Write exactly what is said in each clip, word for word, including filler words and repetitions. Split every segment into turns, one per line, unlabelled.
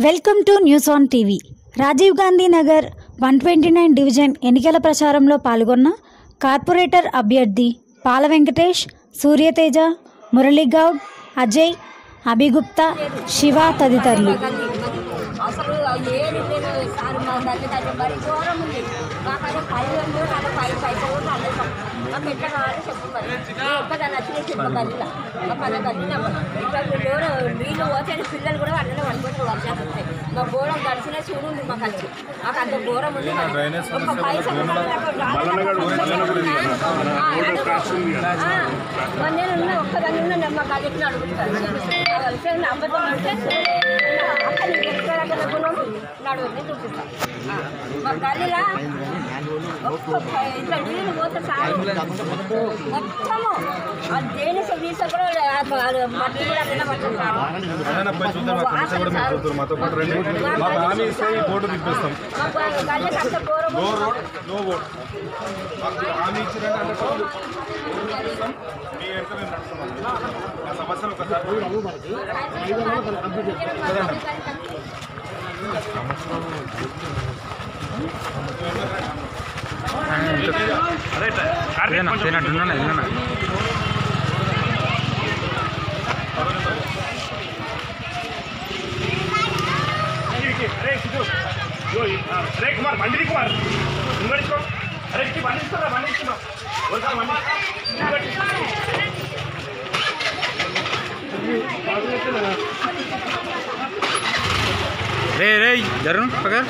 Welcome to news on TV. Rajiv Gandhi Nagar one twenty nine division ఎన్నికల ప్రచారంలో పాల్గొన్న కార్పొరేటర్ అభ్యర్థి పాల వెంకటేష్, సూర్యతేజ, మురళీగౌడ్, అజయ్, అభిగుప్తా, శివ తదితరులు.
అసలు ఏది లేదు సార్, మా తల్లి తల్లి మరి దూరం ఉంది. మాకైనా పది వందలు అలా పది పైసలు అందరం మాకు ఎట్లా కావాలో చెప్పు. మరి ఒక్కదా నచ్చిన చెప్ప గల్లీలో మా పద గల్లీలో ఇప్పుడు దూరం నీళ్ళు పోతే పిల్లలు కూడా అట్లనే పడుకుంటారు. వర్షాలు వస్తాయి. మా ఘోరం గడిచిన చూడు ఉంది మాకు వచ్చి మాకు అంత ఘోరం ఉంది. ఒక పైసలు నేను ఉన్న ఒక్కదాన్ని ఉన్న మా గల్లీకి అడుగుతాను. అబద్ధం అంటే నడువుని చూపిస్తాం. మా గల్లీలో ఇట్లా నీళ్ళు పోతే సార్ మొత్తము అది దేని వీస కూడా మట్టి కూడా అట్లా పడుతుంది సార్. గల్లీకి అంత ఘోరం
अरे कुमार बंडी कुमार इंगड़िको अरे की बंडी इस्तारा बंडी इस्तारा और का बंडी
रे रे जरूर पकड़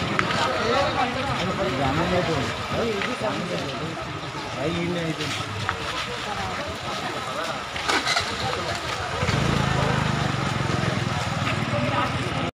जाने